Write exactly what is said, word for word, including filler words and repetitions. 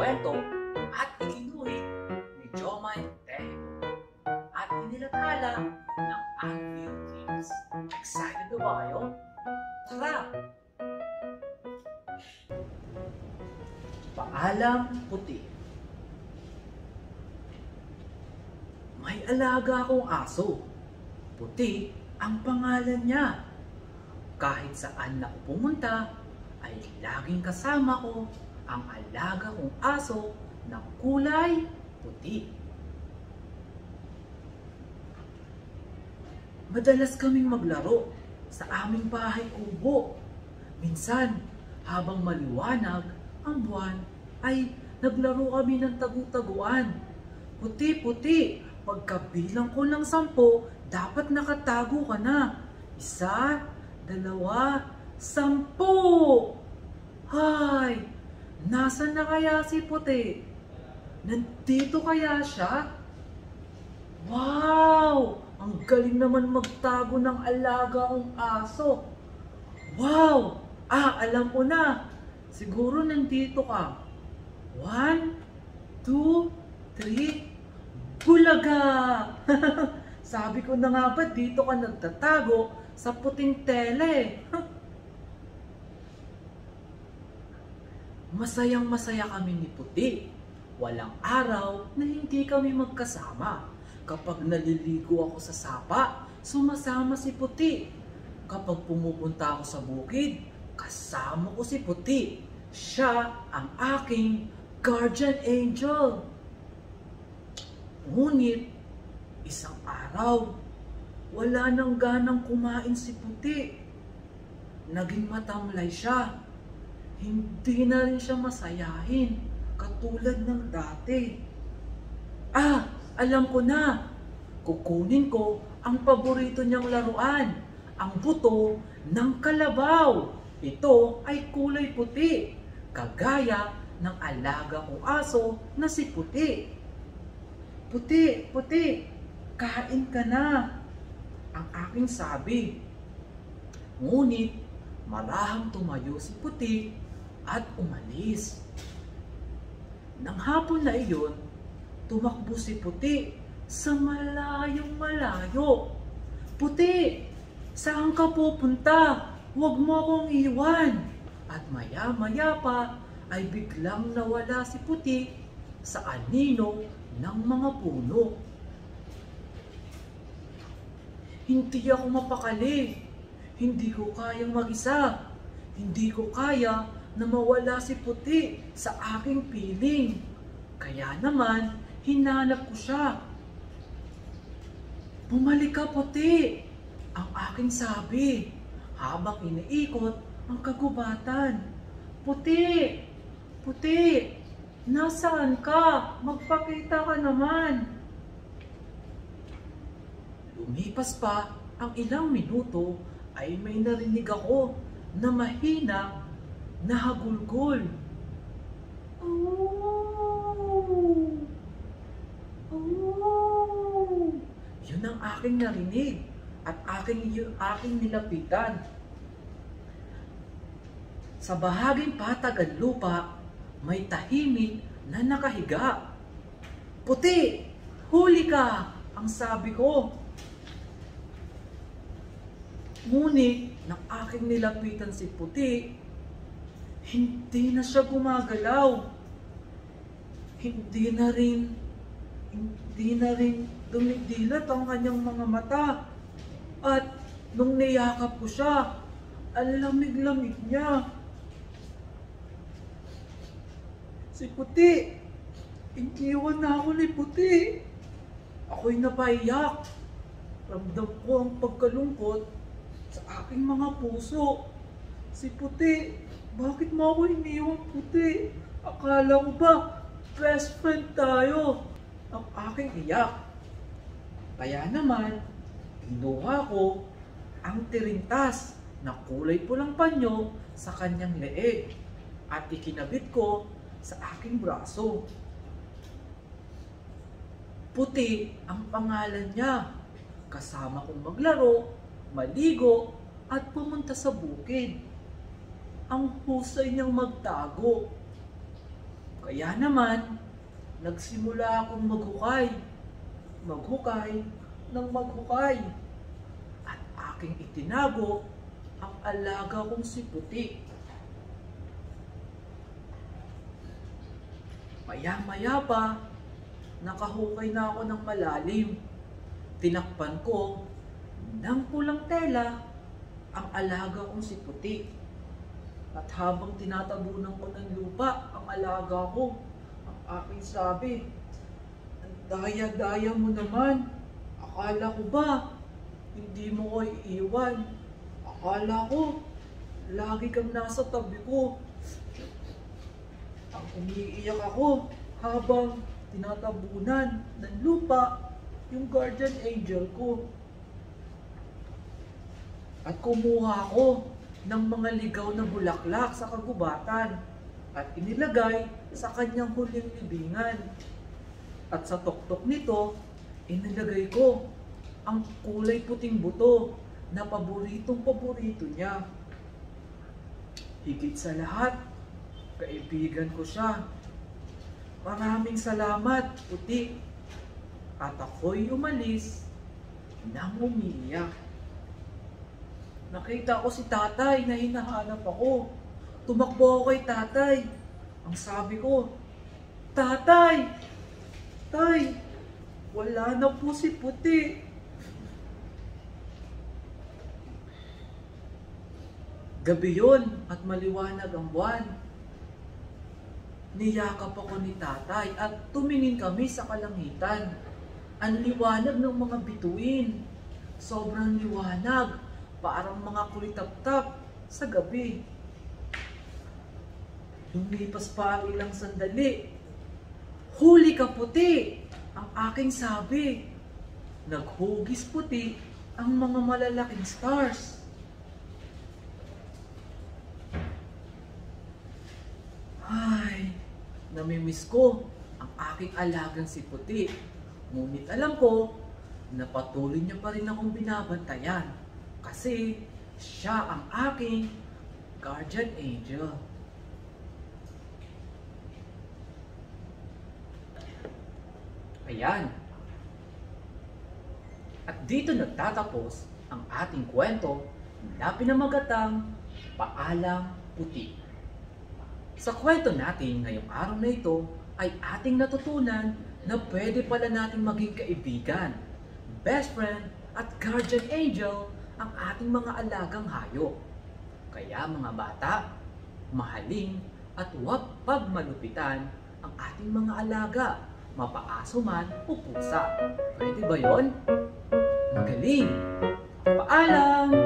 ikinuwento at ikinuhit ni Jomay Tejo at inilathala ng Anfield Kids. Excited na ba kayo? Tara! Paalam Puti. May alaga akong aso. Puti ang pangalan niya. Kahit saan ako pumunta, ay laging kasama ko ang alaga kong aso na kulay puti. Madalas kaming maglaro sa aming bahay kubo. Minsan, habang maliwanag ang buwan, ay naglaro kami ng tagu-taguan. Puti-puti, pagkabilang ko ng sampo, dapat nakatago ka na. Isa, dalawa, sampu! Hay! Nasaan na kaya si Puti? Nandito kaya siya? Wow! Ang galing naman magtago ng alaga kong aso. Wow! Ah, alam ko na. Siguro nandito ka. One, two, three, bulaga! Sabi ko na nga ba dito ka nagtatago sa puting tele? Masayang masaya kami ni Puti. Walang araw na hindi kami magkasama. Kapag naliligo ako sa sapa, sumasama si Puti. Kapag pumupunta ako sa bukid, kasama ko si Puti. Siya ang aking guardian angel. Ngunit, isang araw, wala nang ganang kumain si Puti. Naging matamlay siya. Hindi na rin siya masayahin, katulad ng dati. Ah, alam ko na. Kukunin ko ang paborito niyang laruan, ang buto ng kalabaw. Ito ay kulay puti, kagaya ng alaga kong aso na si Puti. Puti, Puti, kain ka na, ang aking sabi. Ngunit marahang tumayo si Puti at umalis. Nang hapon na iyon, tumakbo si Puti sa malayong malayo. Puti, saan ka pupunta? Huwag mo akong iwan. At maya-maya pa ay biglang nawala si Puti sa anino ng mga puno. Hindi ako mapakali. Hindi ko kayang mag-isa. Hindi ko kaya na mawala si Puti sa aking piling. Kaya naman, hinanap ko siya. Bumalik ka, Puti, ang aking sabi, habang iniikot ang kagubatan. Puti, Puti, nasaan ka? Magpakita ka naman. Lumipas pa ang ilang minuto ay may narinig ako na mahina na hagulgol. Oh! Oh! Yun ang aking narinig at aking, yun, aking nilapitan. Sa bahaging patagan lupa, may tahimik na nakahiga. Puti, huli ka! Ang sabi ko. Ngunit, nang aking nilapitan si Puti, hindi na siya gumagalaw. Hindi na rin, hindi na rin dumidilat ang kanyang mga mata. At nung niyakap ko siya, ang lamig-lamig niya. Si Puti, iniwan na ako ni Puti. Ako'y napaiyak. Ramdam ko ang pagkalungkot sa aking mga puso. Si Puti, bakit mo ako iniwan, Puti? Akala ko ba best friend tayo? Ang aking iyak. Kaya naman, kinuha ko ang tirintas na kulay pulang panyo sa kanyang leeg at ikinabit ko sa aking braso. Puti ang pangalan niya. Kasama kong maglaro, maligo, at pumunta sa bukid. Ang husay niyang magtago. Kaya naman, nagsimula akong maghukay, maghukay ng maghukay. At aking itinago ang alaga kong si Puti. Maya-maya pa, nakahukay na ako ng malalim. Tinakpan ko ng pulang tela ang alaga kong si Puti. At habang tinatabunan ko ng lupa ang alaga ko, ang aking sabi, "Ang daya-daya mo naman. Akala ko ba, hindi mo ko iiwan? Akala ko, lagi kang nasa tabi ko." Ang umiiyak ako habang tinatabunan ng lupa yung guardian angel ko. At kumuha ako ng mga ligaw na bulaklak sa kagubatan at inilagay sa kanyang huling libingan. At sa tuktok nito, inilagay ko ang kulay puting buto na paboritong paborito niya. Higit sa lahat, kaibigan ko siya. Maraming salamat, Puti. At ako'y umalis nang umiiyak. Nakita ko si tatay na hinahanap ako. Tumakbo ako kay tatay. Ang sabi ko, "Tatay! Tay! Wala na po si Puti." Gabi yun at maliwanag ang buwan. Niyakap ako ni tatay at tumingin kami sa kalangitan. Ang liwanag ng mga bituin. Sobrang liwanag. Parang mga kulitap-tap sa gabi. Lumipas pa ang ilang sandali. "Huli ka, Puti!" ang aking sabi. Naghugis Puti ang mga malalaking stars. Ay, namimiss ko ang aking alagang si Puti. Ngunit alam ko na patuloy niya pa rin akong binabantayan. Kasi siya ang aking guardian angel. Ayan. At dito nagtatapos ang ating kwento na pinamagatang Paalam Puti. Sa kwento natin ngayong araw na ito ay ating natutunan na pwede pala nating maging kaibigan, best friend at guardian angel ang ating mga alagang hayop. Kaya mga bata, mahalin at huwag pagmalupitan ang ating mga alaga, mapaaso man o pusa. Pwede ba yon? Magaling! Paalam!